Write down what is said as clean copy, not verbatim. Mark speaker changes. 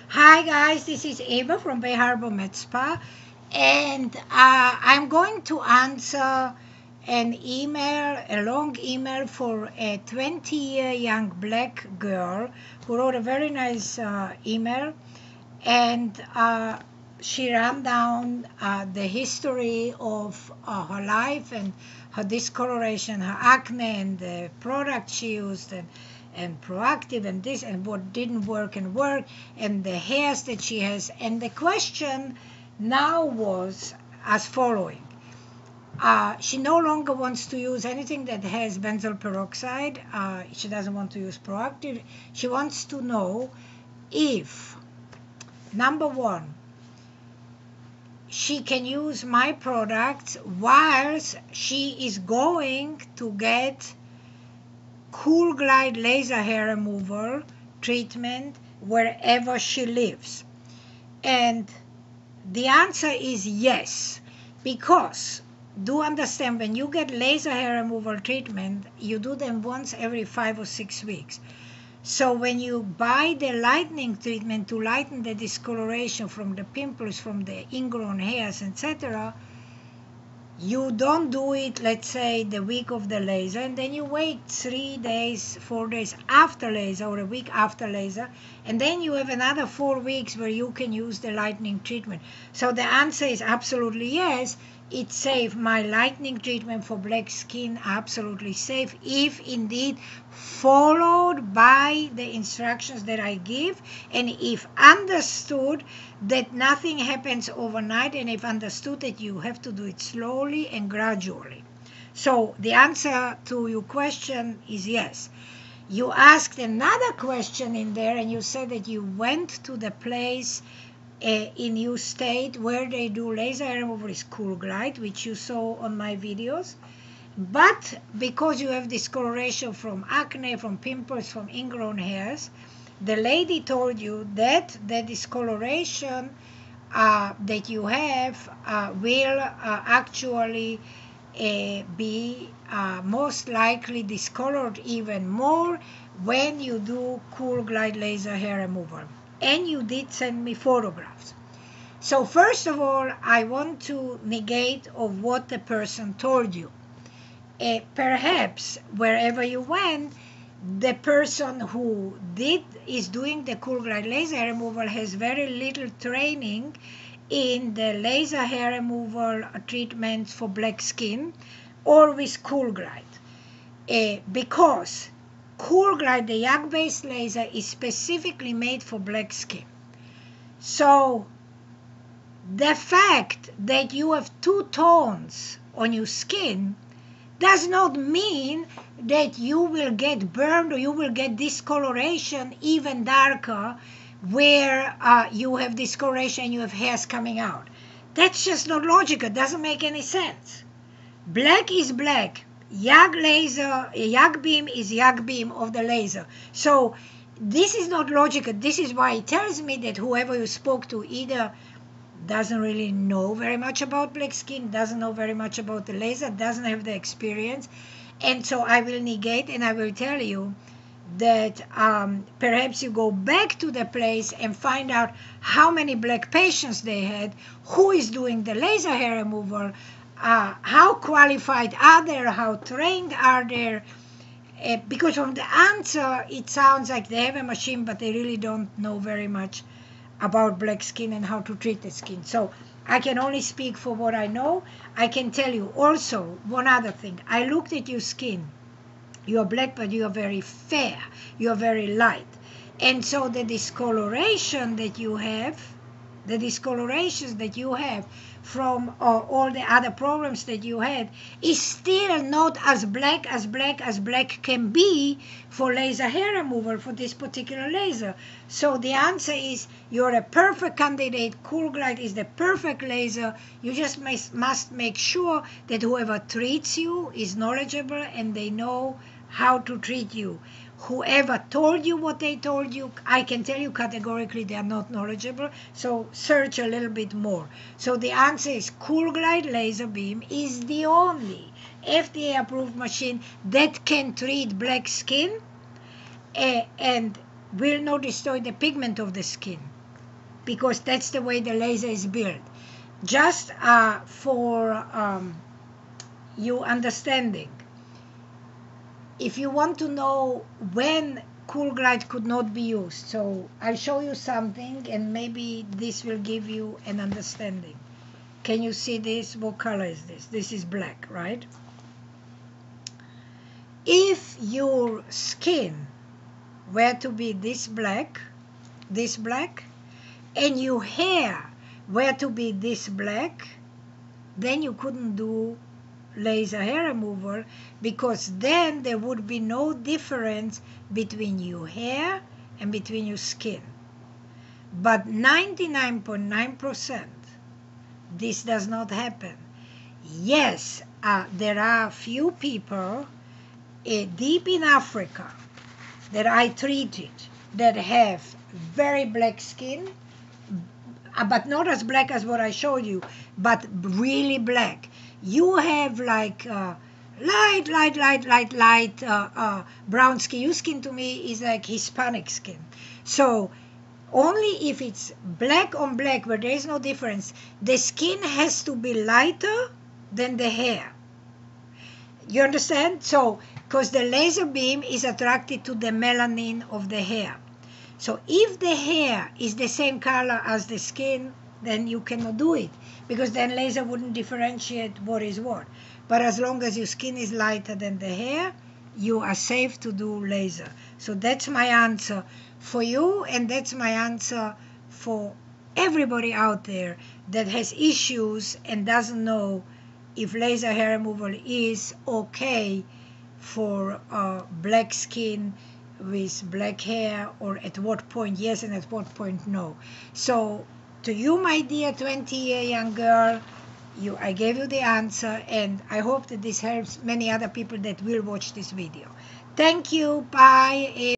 Speaker 1: Hi guys, this is Eva from Bay Harbor Med Spa, and I'm going to answer an email, a long email for a 20-year young black girl who wrote a very nice email, and she ran down the history of her life and her discoloration, her acne, and the product she used, and proactive, and this, and what didn't work and worked, and the hairs that she has. And the question now was as following. She no longer wants to use anything that has benzoyl peroxide. She doesn't want to use proactive. She wants to know if, number one, she can use my products whilst she is going to get Cool Glide laser hair removal treatment wherever she lives. And the answer is yes, because do understand, when you get laser hair removal treatment, you do them once every 5 or 6 weeks. So when you buy the lightening treatment to lighten the discoloration from the pimples, from the ingrown hairs, etc., you don't do it, let's say, the week of the laser, and then you wait 3 days, 4 days after laser, or a week after laser, and then you have another 4 weeks where you can use the lightening treatment. So the answer is absolutely yes. It's safe. My lightening treatment for black skin, absolutely safe, if indeed followed by the instructions that I give, and if understood that nothing happens overnight, and if understood that you have to do it slowly and gradually. So the answer to your question is yes. You asked another question in there, and you said that you went to the place in your state where they do laser hair removal is Cool Glide, which you saw on my videos. But because you have discoloration from acne, from pimples, from ingrown hairs, the lady told you that the discoloration that you have will actually be most likely discolored even more when you do Cool Glide laser hair removal. And you did send me photographs. So first of all, I want to negate of what the person told you. Perhaps wherever you went, the person who is doing the Cool Glide laser hair removal has very little training in the laser hair removal treatments for black skin or with Cool Glide. Because Cool Glide, the yak-based laser, is specifically made for black skin. So the fact that you have two tones on your skin does not mean that you will get burned or you will get discoloration even darker where you have discoloration and you have hairs coming out. That's just not logical. It doesn't make any sense. Black is black. Yak beam is yak beam of the laser. So this is not logical. This is why it tells me that whoever you spoke to either doesn't really know very much about black skin, doesn't know very much about the laser, doesn't have the experience. And so I will negate, and I will tell you that perhaps you go back to the place and find out how many black patients they had, who is doing the laser hair removal, how qualified are they, how trained are they, because from the answer it sounds like they have a machine but they really don't know very much about black skin and how to treat the skin. So I can only speak for what I know. I can tell you also one other thing. I looked at your skin. You are black, but you are very fair. You are very light. And so the discoloration that you have, the discolorations that you have from all the other problems that you had is still not as black can be for laser hair removal for this particular laser. So the answer is you're a perfect candidate. Cool Glide is the perfect laser. You just must make sure that whoever treats you is knowledgeable and they know how to treat you. Whoever told you what they told you, I can tell you categorically they are not knowledgeable, so search a little bit more. So the answer is Cool Glide laser beam is the only FDA approved machine that can treat black skin and will not destroy the pigment of the skin. because that's the way the laser is built. Just for you understanding, if you want to know when cool glide could not be used, so I'll show you something and maybe this will give you an understanding. Can you see this? What color is this? This is black, right? If your skin were to be this black, and your hair were to be this black, then you couldn't do laser hair removal, because then there would be no difference between your hair and between your skin. But 99.9% this does not happen. Yes, there are few people deep in Africa that I treated that have very black skin, but not as black as what I showed you, but really black. You have like light brown skin. Your skin to me is like Hispanic skin. So only if it's black on black where there is no difference, the skin has to be lighter than the hair. You understand? So, because the laser beam is attracted to the melanin of the hair. So if the hair is the same color as the skin, then you cannot do it, because then laser wouldn't differentiate what is what. But as long as your skin is lighter than the hair, you are safe to do laser. So that's my answer for you, and that's my answer for everybody out there that has issues and doesn't know if laser hair removal is okay for black skin with black hair, or at what point yes and at what point no. So to you, my dear 20-year young girl, I gave you the answer, and I hope that this helps many other people that will watch this video. Thank you. Bye.